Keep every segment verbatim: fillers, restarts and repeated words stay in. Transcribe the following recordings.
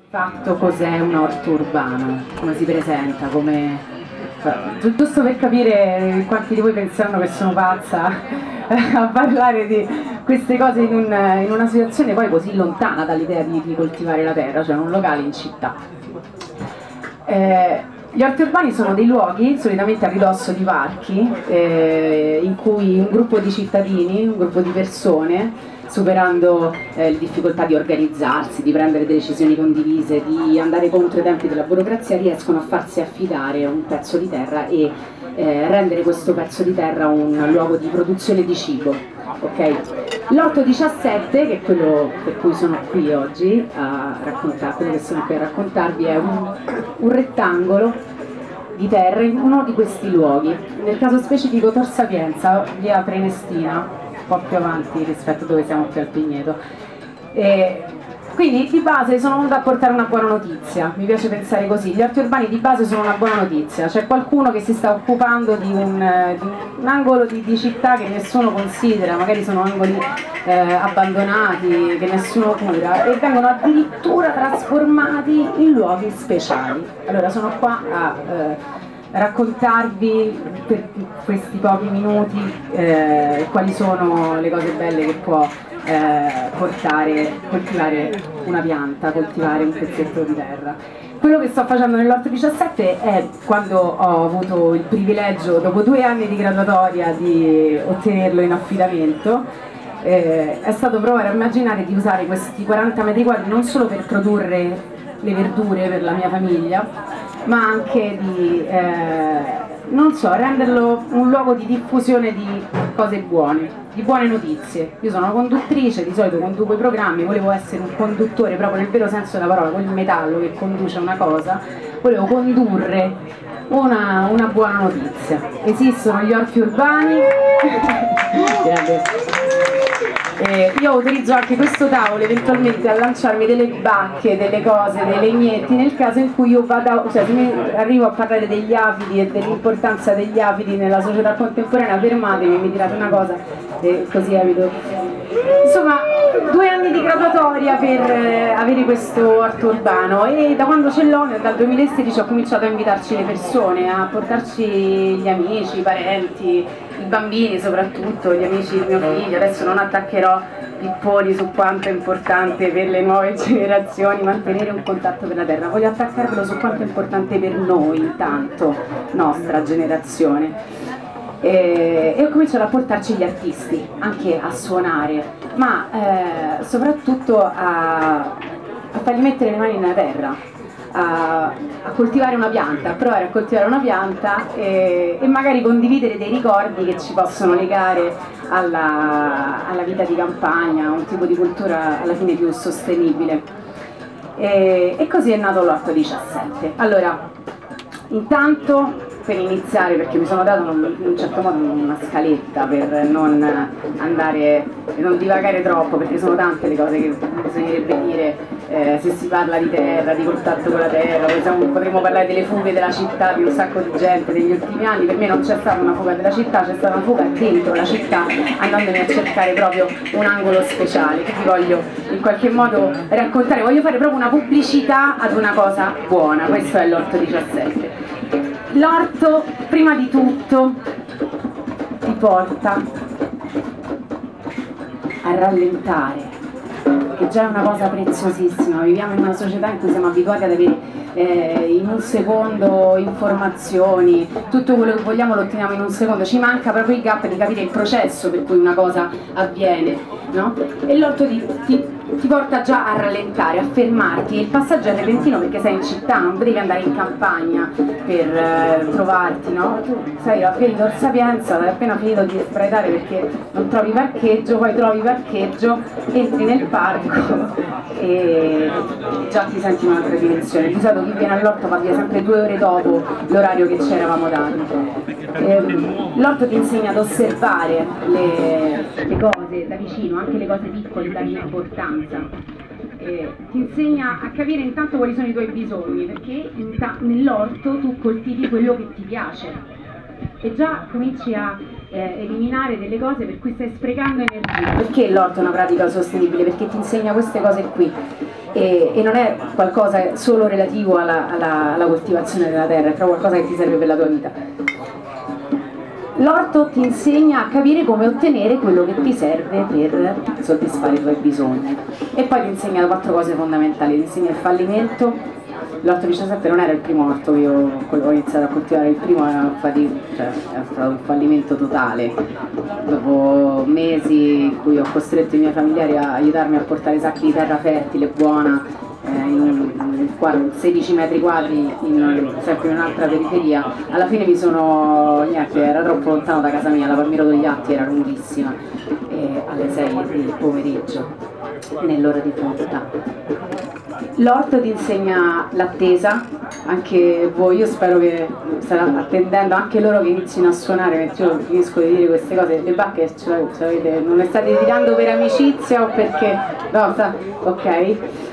fatto cos'è un orto urbano, come si presenta, come... giusto per capire quanti di voi penseranno che sono pazza a parlare di queste cose in, un, in una situazione poi così lontana dall'idea di, di coltivare la terra, cioè un locale in città. Eh, gli orti urbani sono dei luoghi, solitamente a ridosso di parchi, eh, in cui un gruppo di cittadini, un gruppo di persone, superando eh, le difficoltà di organizzarsi, di prendere decisioni condivise, di andare contro i tempi della burocrazia, riescono a farsi affidare un pezzo di terra e eh, rendere questo pezzo di terra un luogo di produzione di cibo. Okay? L'orto diciassette, che è quello per cui sono qui oggi a raccontare, quello che sono qui a raccontarvi, è un, un rettangolo di terra in uno di questi luoghi, nel caso specifico Tor Sapienza, via Prenestina, un po' più avanti rispetto a dove siamo qui al Pigneto. E quindi di base sono venuta a portare una buona notizia, mi piace pensare così, gli orti urbani di base sono una buona notizia, c'è qualcuno che si sta occupando di un, di un angolo di, di città che nessuno considera, magari sono angoli eh, abbandonati, che nessuno cura e vengono addirittura trasformati in luoghi speciali. Allora sono qua a... Eh, raccontarvi per questi pochi minuti eh, quali sono le cose belle che può eh, portare, coltivare una pianta, coltivare un pezzetto di terra. Quello che sto facendo nell'orto diciassette è, quando ho avuto il privilegio, dopo due anni di graduatoria, di ottenerlo in affidamento, eh, è stato provare a immaginare di usare questi quaranta metri quadri non solo per produrre le verdure per la mia famiglia, ma anche di, eh, non so, renderlo un luogo di diffusione di cose buone, di buone notizie. Io sono una conduttrice, di solito conduco i programmi, volevo essere un conduttore proprio nel vero senso della parola, quel metallo che conduce una cosa, volevo condurre una, una buona notizia. Esistono gli orti urbani. Eh, io utilizzo anche questo tavolo eventualmente a lanciarmi delle bacche, delle cose, dei legnetti nel caso in cui io vada, cioè se arrivo a parlare degli afidi e dell'importanza degli afidi nella società contemporanea, fermatemi, mi dirate una cosa e così evito. Insomma, due anni di graduatoria per eh, avere questo orto urbano e da quando ce l'ho, dal duemilasedici, ho cominciato a invitarci le persone, a portarci gli amici, i parenti, i bambini soprattutto, gli amici di mio figlio. Adesso non attaccherò pipponi su quanto è importante per le nuove generazioni mantenere un contatto per la terra, voglio attaccarvelo su quanto è importante per noi intanto, nostra generazione. E, e ho cominciato a portarci gli artisti, anche a suonare, ma eh, soprattutto a, a fargli mettere le mani nella terra, a, a coltivare una pianta, a provare a coltivare una pianta e, e magari condividere dei ricordi che ci possono legare alla, alla vita di campagna, un tipo di cultura alla fine più sostenibile. E, e così è nato l'orto diciassette. Allora, intanto, per iniziare, perché mi sono dato in un certo modo una scaletta per non andare, non divagare troppo, perché sono tante le cose che bisognerebbe dire eh, se si parla di terra, di contatto con la terra. Possiamo, potremmo parlare delle fughe della città di un sacco di gente negli ultimi anni. Per me non c'è stata una fuga della città, c'è stata una fuga dentro la città, andandomi a cercare proprio un angolo speciale che vi voglio in qualche modo raccontare. Voglio fare proprio una pubblicità ad una cosa buona. Questo è l'orto diciassette. L'orto, prima di tutto, ti porta a rallentare, che già è una cosa preziosissima. Viviamo in una società in cui siamo abituati ad avere eh, in un secondo informazioni, tutto quello che vogliamo lo otteniamo in un secondo, ci manca proprio il gap di capire il processo per cui una cosa avviene, no? E l'orto ti, ti, ti porta già a rallentare, a fermarti, e il passaggio è repentino perché sei in città, non devi andare in campagna per eh, trovarti, no? Tu sei a via di Tor Sapienza, hai appena finito di sbraitare perché non trovi parcheggio, poi trovi parcheggio, entri nel parco e già ti senti in un'altra dimensione. Di solito chi viene all'orto va via sempre due ore dopo l'orario che ci eravamo dati. L'orto ti insegna ad osservare le, le cose da vicino, anche le cose piccole, dargli importanza. Eh, ti insegna a capire intanto quali sono i tuoi bisogni, perché nell'orto tu coltivi quello che ti piace. e già cominci a eh, eliminare delle cose per cui stai sprecando energia. Perché l'orto è una pratica sostenibile? Perché ti insegna queste cose qui e, e non è qualcosa solo relativo alla, alla, alla coltivazione della terra, è proprio qualcosa che ti serve per la tua vita. L'orto ti insegna a capire come ottenere quello che ti serve per soddisfare i tuoi bisogni e poi ti insegna quattro cose fondamentali. Ti insegna il fallimento. L'orto diciassette non era il primo orto che io ho iniziato a coltivare, il primo era, cioè, era stato un fallimento totale. Dopo mesi in cui ho costretto i miei familiari a aiutarmi a portare sacchi di terra fertile, buona, eh, in, in sedici metri quadri, in, sempre in un'altra periferia, alla fine mi sono, niente, era troppo lontano da casa mia, la Palmiro degli Atti era lunghissima, e alle sei del pomeriggio, nell'ora di punta. L'orto ti insegna l'attesa, anche voi, io spero che state attendendo, anche loro che inizino a suonare, mentre io finisco di dire queste cose, le bacche ce l'avete, non le state tirando per amicizia o perché, no, sta, ok?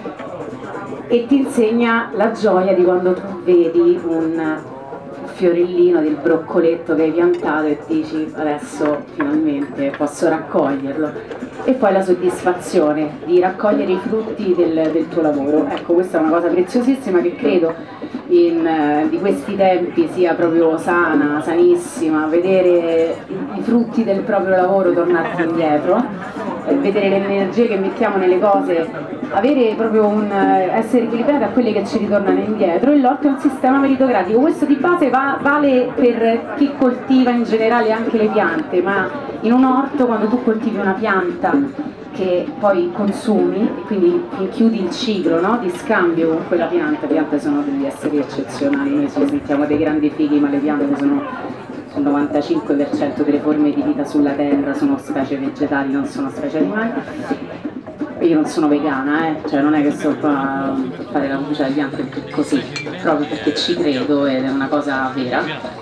E ti insegna la gioia di quando tu vedi un fiorellino del broccoletto che hai piantato e dici adesso finalmente posso raccoglierlo, e poi la soddisfazione di raccogliere i frutti del, del tuo lavoro. Ecco, questa è una cosa preziosissima che credo in, eh, di questi tempi sia proprio sana, sanissima, vedere i, i frutti del proprio lavoro tornarti indietro, eh, vedere le energie che mettiamo nelle cose, avere proprio un essere equilibrati a quelle che ci ritornano indietro. E l'orto è un sistema meritocratico, questo di base va, vale per chi coltiva in generale anche le piante, ma in un orto quando tu coltivi una pianta che poi consumi e quindi chiudi il ciclo, no, di scambio con quella pianta, le piante sono degli esseri eccezionali, noi ci sentiamo dei grandi fighi, ma le piante sono il novantacinque per cento delle forme di vita sulla terra, sono specie vegetali, non sono specie animali. Io non sono vegana, eh? Cioè non è che sto qua a fare la pubblicità di piante così, proprio perché ci credo ed è una cosa vera.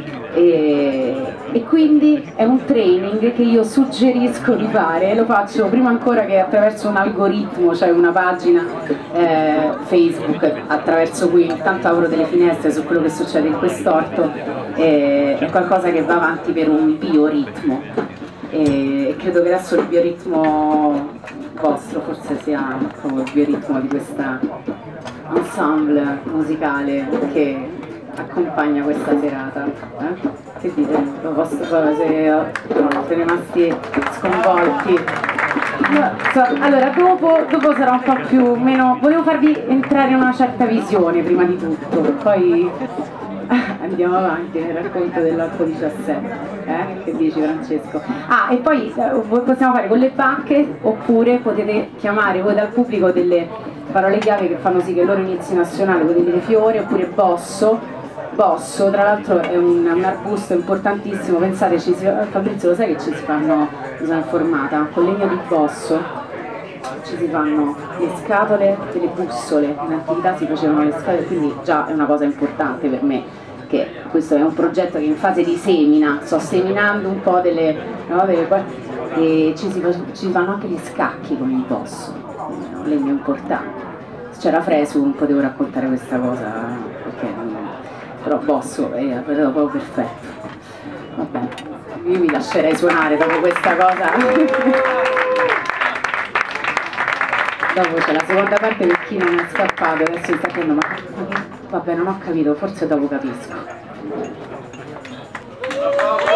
E, e quindi è un training che io suggerisco di fare, lo faccio prima ancora che attraverso un algoritmo, cioè una pagina eh, Facebook, attraverso cui intanto apro delle finestre su quello che succede in quest'orto, eh, è qualcosa che va avanti per un bioritmo. E credo che adesso il bioritmo vostro forse sia proprio il bioritmo di questa ensemble musicale che accompagna questa serata. Eh? Che dite? Lo posso fare se no, siete rimasti sconvolti? No, so, allora dopo, dopo sarà un po' più meno. Volevo farvi entrare in una certa visione prima di tutto, poi andiamo avanti nel racconto dell'otto diciassette, eh? Che dici Francesco? Ah, e poi eh, possiamo fare con le bacche oppure potete chiamare voi dal pubblico delle parole chiave che fanno sì che loro inizino a suonare, potete dire fiore oppure bosso. Bosso, tra l'altro è un, un arbusto importantissimo, pensate, ci si, Fabrizio lo sai che ci si fanno, mi sono informata, con legno di bosso ci si fanno le scatole delle bussole, in antichità si facevano le scatole, quindi già è una cosa importante per me, che questo è un progetto che in fase di semina, sto seminando un po' delle, no, delle e ci si, ci si fanno anche gli scacchi con il bosso, un legno importante. Se c'era Fresu non potevo raccontare questa cosa, perché non, però bosso è proprio perfetto. Vabbè, io mi lascerei suonare dopo questa cosa. Dopo c'è la seconda parte per chi non è scappato, adesso mi sta chiedendo ma, ma vabbè non ho capito, forse dopo capisco.